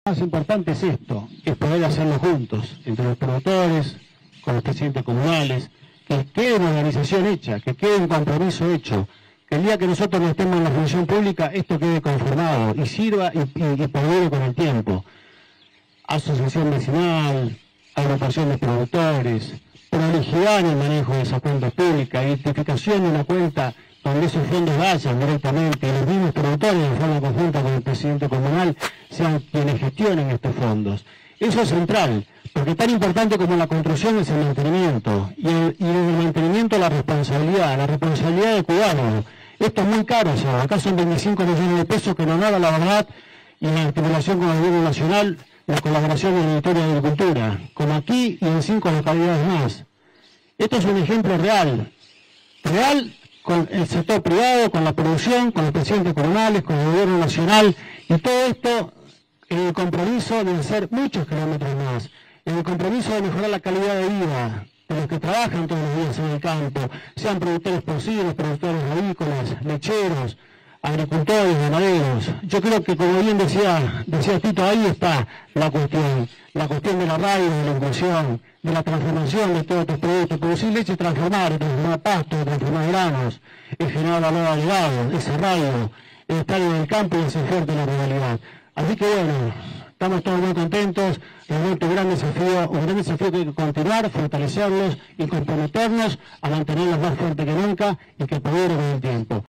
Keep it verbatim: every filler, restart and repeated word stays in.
Lo más importante es esto, es poder hacerlo juntos, entre los promotores, con los presidentes comunales, que quede una organización hecha, que quede un compromiso hecho, que el día que nosotros no estemos en la función pública, esto quede conformado y sirva y, y, y perdure con el tiempo. Asociación vecinal, agrupación de productores, prolijidad en el manejo de esas cuentas públicas, identificación de una cuenta donde esos fondos vayan directamente y los mismos productores de forma conjunta con el presidente comunal sean quienes gestionen estos fondos. Eso es central, porque tan importante como la construcción es el mantenimiento, y, el, y en el mantenimiento la responsabilidad, la responsabilidad de cuidarlo. Esto es muy caro, o sea, acá son veinticinco millones de pesos que nos nada la verdad, y en articulación con el gobierno nacional, la colaboración del Ministerio de Agricultura, como aquí y en cinco localidades más. Esto es un ejemplo real, real con el sector privado, con la producción, con los presidentes comunales, con el gobierno nacional, y todo esto en el compromiso de hacer muchos kilómetros más, en el compromiso de mejorar la calidad de vida de los que trabajan todos los días en el campo, sean productores porcinos, productores avícolas, lecheros, agricultores, ganaderos. Yo creo que, como bien decía, decía Tito, ahí está la cuestión, la cuestión de la radio, de la inclusión, de la transformación de todos estos productos. Producir leche, transformar, transformar pasto, transformar granos, es generar valor agregado, ese radio, es estar en el campo y hacer fuerte la ruralidad. Así que bueno, estamos todos muy contentos, realmente un gran desafío, un gran desafío que hay que continuar, fortalecerlos y comprometernos a mantenerlos más fuertes que nunca y que perdure con el tiempo.